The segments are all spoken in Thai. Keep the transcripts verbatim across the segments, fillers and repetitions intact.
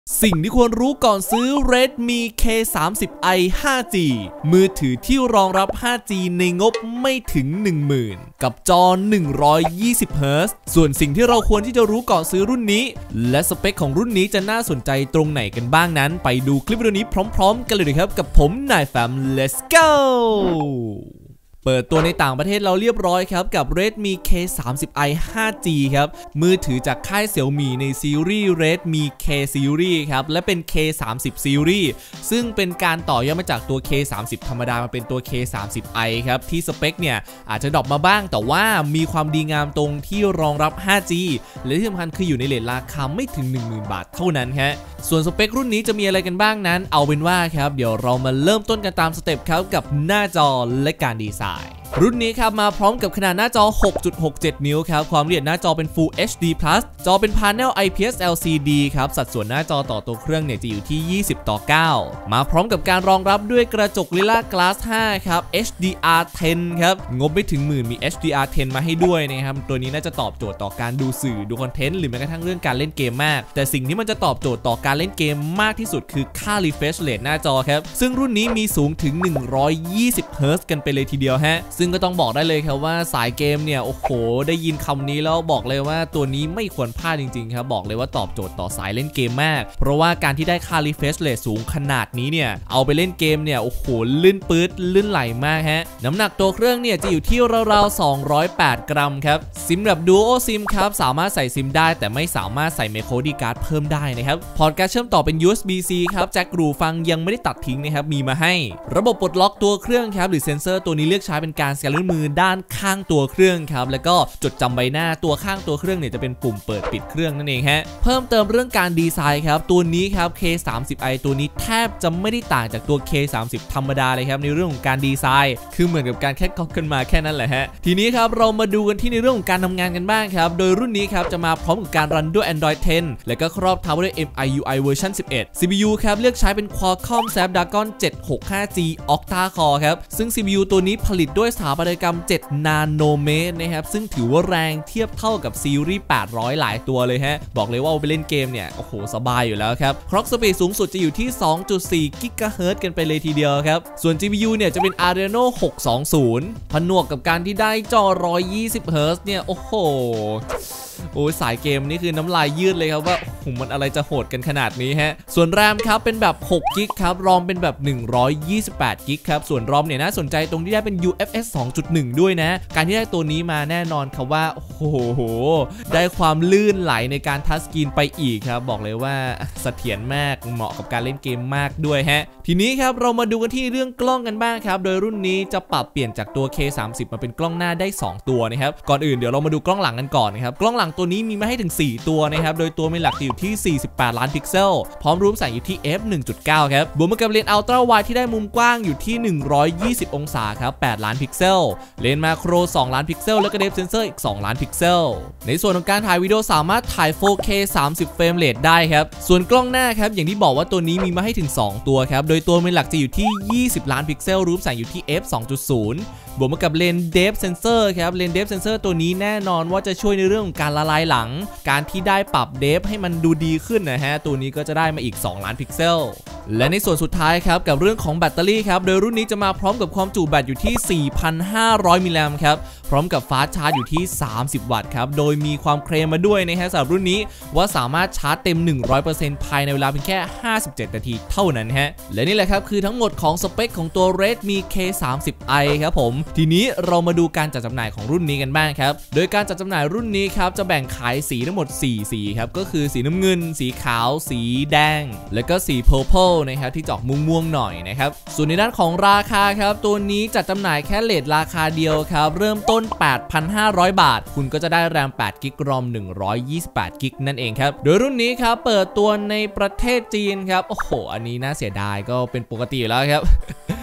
สิ่งที่ควรรู้ก่อนซื้อ Redmi เค สามสิบ ไอ ไฟว์จี มือถือที่รองรับ ไฟว์จี ในงบไม่ถึง หนึ่งหมื่น กับจอ หนึ่งร้อยยี่สิบ เฮิร์ตซ์ ส่วนสิ่งที่เราควรที่จะรู้ก่อนซื้อรุ่นนี้และสเปคของรุ่นนี้จะน่าสนใจตรงไหนกันบ้างนั้นไปดูคลิปวิดีโอนี้พร้อมๆกันเลยครับกับผมนายแฟม let's goเปิดตัวในต่างประเทศเราเรียบร้อยครับกับ Redmi เค สามสิบ ไอ ไฟว์จี ครับมือถือจากค่าย Xiaomi ในซีรีส์ Redmi K Series ครับและเป็น เค สามสิบ Series ซึ่งเป็นการต่อยอดมาจากตัว เค สามสิบ ธรรมดามาเป็นตัว เค สามสิบ ไอ ครับที่สเปคเนี่ยอาจจะดรอปมาบ้างแต่ว่ามีความดีงามตรงที่รองรับ ไฟว์จี และที่สำคัญคืออยู่ในเรทราคาไม่ถึง หนึ่งหมื่น บาทเท่านั้นฮะส่วนสเปครุ่นนี้จะมีอะไรกันบ้างนั้นเอาเป็นว่าครับเดี๋ยวเรามาเริ่มต้นกันตามสเต็ปครับกับหน้าจอและการดีไซน์รุ่นนี้ครับมาพร้อมกับขนาดหน้าจอ หกจุดหกเจ็ด นิ้วครับความละเอียดหน้าจอเป็น Full เอช ดี พลัส จอเป็น Panel ไอ พี เอส แอล ซี ดี ครับสัดส่วนหน้าจอต่อตัวเครื่องเนี่ยจะอยู่ที่ ยี่สิบ ต่อ เก้า มาพร้อมกับการรองรับด้วยกระจก Gorilla Glass ไฟว์ ครับ เอช ดี อาร์ เท็น ครับงบไม่ถึงหมื่นมี เอช ดี อาร์ เท็น มาให้ด้วยนะครับตัวนี้น่าจะตอบโจทย์ต่อการดูสื่อดูคอนเทนต์หรือแม้กระทั่งเรื่องการเล่นเกมมากแต่สิ่งที่มันจะตอบโจทย์ต่อการเล่นเกมมากที่สุดคือค่า refresh rate หน้าจอครับซึ่งรุ่นนี้มีสูงถึง หนึ่งร้อยยี่สิบ เฮิร์ตซ์ กันไปเลยทีเดียวฮะซึ่งก็ต้องบอกได้เลยครับว่าสายเกมเนี่ยโอ้โหได้ยินคำนี้แล้วบอกเลยว่าตัวนี้ไม่ควรพลาดจริงๆครับบอกเลยว่าตอบโจทย์ต่อสายเล่นเกมมากเพราะว่าการที่ได้ค่า refresh rate สูงขนาดนี้เนี่ยเอาไปเล่นเกมเนี่ยโอ้โหลื่นปื๊ดลื่นไหลมากฮะน้ำหนักตัวเครื่องเนี่ยจะอยู่ที่ราวๆสองร้อยแปดกรัมครับซิมแบบ Dual SIM ครับสามารถใส่ซิมได้แต่ไม่สามารถใส่ Micro เอส ดี card เพิ่มได้นะครับพอร์ตการเชื่อมต่อเป็น ยู เอส บี ซี ครับแจ็คหูฟังยังไม่ได้ตัดทิ้งนะครับมีมาให้ระบบปลดล็อกตัวเครื่องครับหรือเซ็นเซอร์ตัวนี้เลือกใช้เป็นการสแกนนิ้วมือด้านข้างตัวเครื่องครับแล้วก็จดจำใบหน้าตัวข้างตัวเครื่องเนี่ยจะเป็นปุ่มเปิดปิดเครื่องนั่นเองฮะเพิ่มเติมเรื่องการดีไซน์ครับตัวนี้ครับ เค สามสิบ ไอ ตัวนี้แทบจะไม่ได้ต่างจากตัว เค สามสิบ ธรรมดาเลยครับในเรื่องของการดีไซน์คือเหมือนกับการแค่ก๊อปขึ้นมาแค่นั้นแหละฮะทีนี้ครับเรามาดูกันที่ในเรื่องของการทำงานกันบ้างครับโดยรุ่นนี้ครับจะมาพร้อมกับการรันด้วย Android เท็น แล้วก็ครอบทับด้วย เอ็ม ไอ ยู ไอ เวอร์ชันสิบเอ็ด ซี พี ยู ครับเลือกใช้เป็น Qualcomm Snapdragon เจ็ดหกห้าจี Octa Core ครับซึ่ง ซี พี ยู ตัวนี้ผลิตด้วยสถาปัตยกรรมเจ็ดนาโนเมตรนะครับซึ่งถือว่าแรงเทียบเท่ากับซีรีส์แปดร้อยหลายตัวเลยฮะบอกเลยว่าเอาไปเล่นเกมเนี่ยโอ้โหสบายอยู่แล้วครับคล็อกสปีดสูงสุดจะอยู่ที่ สองจุดสี่ กิกะเฮิรตซ์ กันไปเลยทีเดียวครับส่วน จี พี ยู เนี่ยจะเป็น Adreno หกสองศูนย์ผนวกกับการที่ได้จอหนึ่งร้อยยี่สิบ เฮิร์ตซ์เนี่ยโอ้โหโอ้ยสายเกมนี่คือน้ำลายยืดเลยครับว่าโอ้มันอะไรจะโหดกันขนาดนี้ฮะส่วน แรม ครับเป็นแบบหกกิกครับรอมเป็นแบบหนึ่งร้อยยี่สิบแปดกิกครับส่วนรอมเนี่ยน่าสนใจตรงที่ได้เป็น ยู เอฟ เอส สองจุดหนึ่ง ด้วยนะการที่ได้ตัวนี้มาแน่นอนครับว่าโอ้โหได้ความลื่นไหลในการทัชสกรีนไปอีกครับบอกเลยว่าเสถียรมากเหมาะกับการเล่นเกมมากด้วยฮะทีนี้ครับเรามาดูกันที่เรื่องกล้องกันบ้างครับโดยรุ่นนี้จะปรับเปลี่ยนจากตัว เค สามสิบ มาเป็นกล้องหน้าได้สองตัวนะครับก่อนอื่นเดี๋ยวเรามาดูกล้องหลังกันก่อนนะครับกล้องหลังตัวนี้มีมาให้ถึงสี่ตัวนะครับโดยตัวเมนหลักอยู่ที่สี่สิบแปดล้านพิกเซลพร้อมรูมแสงอยู่ที่ เอฟ หนึ่งจุดเก้า ครับบวกมากับเลนส์อัลตร้าไวด์ที่ได้มุมกว้างอยู่ที่หนึ่งร้อยยี่สิบองศาครับแปดล้านพิกเซลเลนส์มาโครสองล้านพิกเซลแล้วก็เดฟเซนเซอร์อีกสองล้านพิกเซลในส่วนของการถ่ายวิดีโอสามารถถ่าย โฟร์เค สามสิบเฟรมเรทได้ครับส่วนกล้องหน้าครับอย่างที่บอกว่าตัวนี้มีมาให้ถึงสองตัวครับโดยตัวเมนหลักจะอยู่ที่ยี่สิบล้านพิกเซลรูมแสงอยู่ที่ เอฟ สองจุดศูนย์บวกมากับเลนส์เดฟเซนเซอร์ครับเลนส์เดฟเซนเซอร์ตัวนี้แน่นอนว่าจะช่วยในเรื่องของการละลายหลังการที่ได้ปรับเดฟให้มันดูดีขึ้นนะฮะตัวนี้ก็จะได้มาอีกสองล้านพิกเซลและในส่วนสุดท้ายครับกับเรื่องของแบตเตอรี่ครับโดยรุ่นนี้จะมาพร้อมกับความจุแบตอยู่ที่ สี่พันห้าร้อย มิลลิแอมป์ครับพร้อมกับฟาสต์ชาร์จอยู่ที่สามสิบวัตต์ครับโดยมีความเคลมมาด้วยนะฮะสำหรับรุ่นนี้ว่าสามารถชาร์จเต็ม หนึ่งร้อยเปอร์เซ็นต์ ภายในเวลาเพียงแค่ห้าสิบเจ็ดนาทีเท่านั้นฮะและนี่แหละครับคือทั้งหมดของสเปคของตัว Redmi เค สามสิบ ไอ ครับผมทีนี้เรามาดูการจัดจำหน่ายของรุ่นนี้กันบ้างครับโดยการจัดจำหน่ายรุ่นนี้ครับจะแบ่งขายสีทั้งหมดสี่สีครับก็คือสีน้ำเงินสีขาวสีแดงและก็สี Purple นะครับที่จอกม่วงๆหน่อยนะครับส่วนในด้านของราคาครับตัวนี้จัดจำหน่ายแค่เรทราคาเดียวครับเริ่มต้น แปดพันห้าร้อย บาทคุณก็จะได้แรมแปดกิกรอมหนึ่งร้อยยี่สิบแปดกิกนั่นเองครับโดยรุ่นนี้ครับเปิดตัวในประเทศจีนครับโอ้โหอันนี้น่าเสียดายก็เป็นปกติอยู่แล้วครับ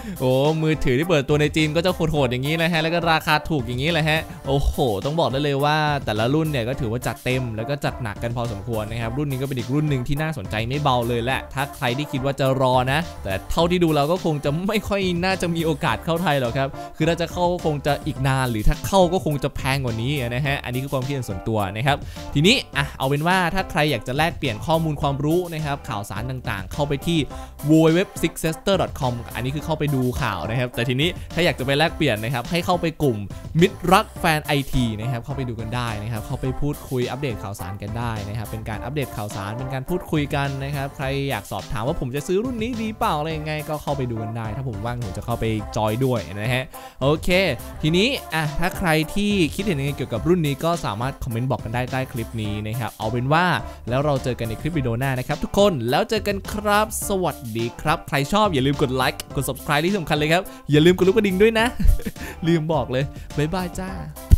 โอ้มือถือที่เปิดตัวในจีนก็จะโหดๆอย่างนี้นะฮะแล้วก็ราคาถูกอย่างนี้แหละฮะโอ้โหต้องบอกได้เลยว่าแต่ละรุ่นเนี่ยก็ถือว่าจัดเต็มแล้วก็จัดหนักกันพอสมควรนะครับรุ่นนี้ก็เป็นอีกรุ่นหนึ่งที่น่าสนใจไม่เบาเลยแหละถ้าใครที่คิดว่าจะรอนะแต่เท่าที่ดูเราก็คงจะไม่ค่อยน่าจะมีโอกาสเข้าไทยหรอกครับคือถ้าจะเข้าคงจะอีกนานหรือถ้าเข้าก็คงจะแพงกว่านี้นะฮะอันนี้คือความคิดเห็นส่วนตัวนะครับทีนี้อ่ะเอาเป็นว่าถ้าใครอยากจะแลกเปลี่ยนข้อมูลความรู้นะครับข่าวสารต่างๆเข้าไปที่ ดับเบิลยู ดับเบิลยู ดับเบิลยู ดอท ซิกเซสเตอร์ ดอท คอม อันนี้คือเข้าไปดูข่าวนะครับแต่ทีนี้ถ้าอยากจะไปแลกเปลี่ยนนะครับให้เข้าไปกลุ่มมิตรรักแฟน ไอ ที นะครับเข้าไปดูกันได้นะครับเข้าไปพูดคุยอัปเดตข่าวสารกันได้นะครับเป็นการอัปเดตข่าวสารเป็นการพูดคุยกันนะครับใครอยากสอบถามว่าผมจะซื้อรุ่นนี้ดีเปล่าอะไรยังไงก็เข้าไปดูกันได้ถ้าผมว่างผมจะเข้าไปจอยด้วยนะฮะโอเคทีนี้อ่ะถ้าใครที่คิดเห็นยังไงเกี่ยวกับรุ่นนี้ก็สามารถคอมเมนต์บอกกันได้ใต้คลิปนี้นะครับเอาเป็นว่าแล้วเราเจอกันในคลิปวิดีโอหน้านะครับทุกคนแล้วเจอกันครับสวัสดีครับใครชอบอย่าลืมกดไลค์กด ซับสไครบ์ ที่สำคัญเลยครับอย่าลืมกดลูกกระดิ่งด้วยนะลืมบอกเลยบ๊ายบายจ้า